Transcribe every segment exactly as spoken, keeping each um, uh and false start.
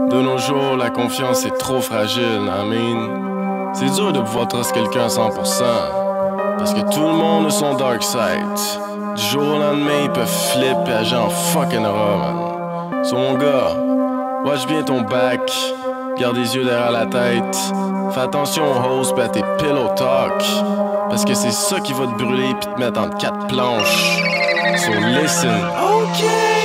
De nos jours, la confiance est trop fragile, I mean. C'est dur de pouvoir truster quelqu'un à cent pour cent, parce que tout le monde a son dark side. Du jour au lendemain, ils peuvent flip et agir en fucking horror, man. So mon gars, watch bien ton back, garde les yeux derrière la tête. Fais attention aux hosts pis à tes pillow talk, parce que c'est ça qui va te brûler pis te mettre entre quatre planches. So listen. Ok.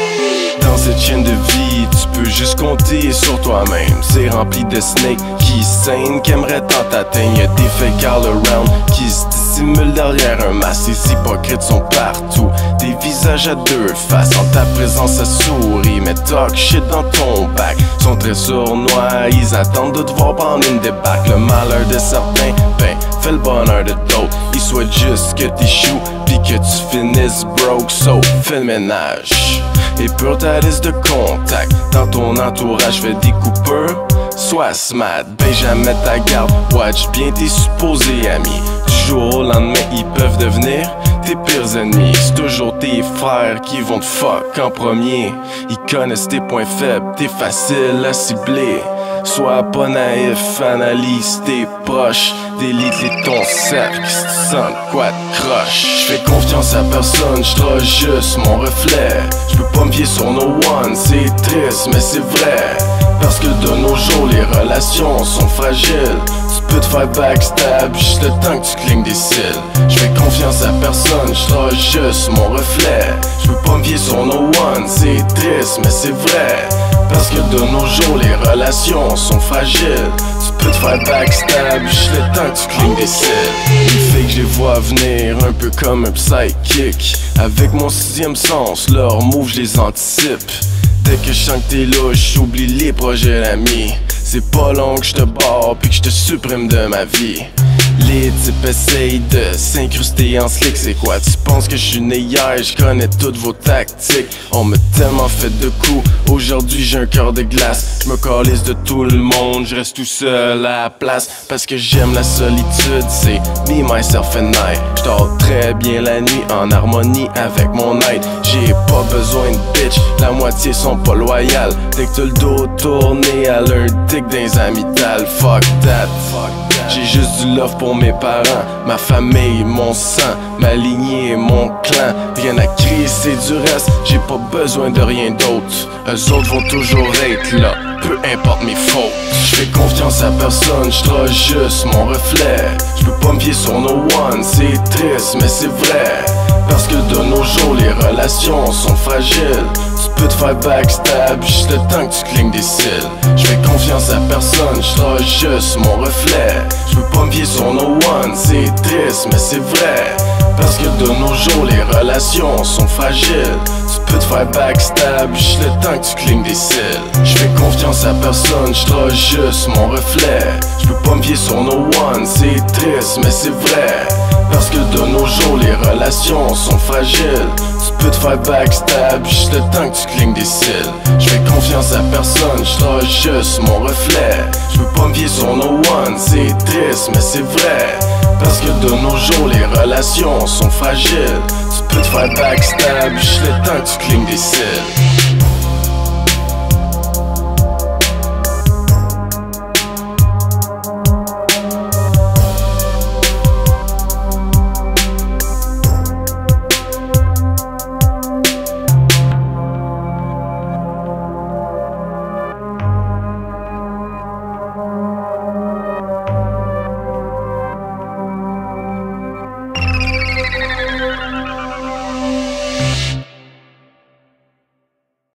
Dans cette chaîne de vie, tu peux juste compter sur toi-même. C'est rempli de snakes qui saignent, qui aimeraient tant t'atteindre. Y'a des fake all around qui se dissimulent derrière un masque. Ces hypocrites sont partout, des visages à deux faces. En ta présence ça sourit, mais talk shit dans ton bac. Sont très sournois, ils attendent de te voir prendre une débarque. Le malheur de certains, ben, fait le bonheur de d'autres. Ils souhaitent juste que t'échoues, pis que tu finisses broke. So, fais le ménage et pour ta liste de contacts, dans ton entourage fais des coupeurs. Sois smart, ben jamais ta garde. Watch bien tes supposés amis. Du jour au lendemain, ils peuvent devenir tes pires ennemis. C'est toujours tes frères qui vont te fuck en premier. Ils connaissent tes points faibles, t'es facile à cibler. Sois pas naïf, analyse tes proches. Délite ton cercle si tu sens quoi de croche. J'fais confiance à personne, j'trace juste mon reflet. J'peux pas me fier sur no one, c'est triste mais c'est vrai. Parce que de nos jours les relations sont fragiles. Tu peux te faire backstab juste le temps que tu clignes des cils. J'fais confiance à personne, j'trace juste mon reflet. J'peux pas me fier sur no one, c'est triste mais c'est vrai. Parce que de nos jours les relations sont fragiles. Tu peux te faire backstab juste le temps que tu clignes des cils. Il fait que je les vois venir un peu comme un psychic. Avec mon sixième sens, leurs moves je les anticipe. Dès que je sens que t'es louche, j'oublie les projets d'amis. C'est pas long que je te barre puis que je te supprime de ma vie. Les types essayent de s'incruster en slick. C'est quoi, tu penses que je suis né hier, je connais toutes vos tactiques. On m'a tellement fait de coups, aujourd'hui j'ai un cœur de glace. Je me calisse de tout le monde, je reste tout seul à la place. Parce que j'aime la solitude, c'est me, myself and I. J'dors très bien la nuit en harmonie avec mon night. J'ai pas besoin de bitch, la moitié sont pas loyales. Dès que t'as le dos tourné à leur dick dans les amygdales. Fuck that, fuck that. J'ai juste du love pour mes parents, ma famille, mon sang, ma lignée et mon clan. Rien à crier, c'est du reste, j'ai pas besoin de rien d'autre. Eux autres vont toujours être là, peu importe mes fautes. J'fais confiance à personne, j'trace juste mon reflet. J'peux pas me fier sur no one, c'est triste mais c'est vrai. Parce que de nos jours les relations sont fragiles. Tu peux te faire backstab juste le temps que tu clignes des cils. J'fais confiance à personne, j'trace juste mon reflet. J'peux pas me fier sur no one, c'est triste mais c'est vrai. Parce que de nos jours les relations sont fragiles. Tu peux te faire backstab juste le temps que tu clignes des cils. J'fais confiance à personne, j'trace juste mon reflet. J'peux pas me fier sur no one, c'est triste mais c'est vrai. Parce que de nos jours les relations sont fragiles. Tu peux te faire backstab juste le temps que tu clignes des cils. J'fais confiance à personne, j'trace juste mon reflet. J'peux pas me fier sur no one, c'est triste mais c'est vrai. Parce que de nos jours les relations sont fragiles. Tu peux te faire backstab juste le temps que tu clignes des cils.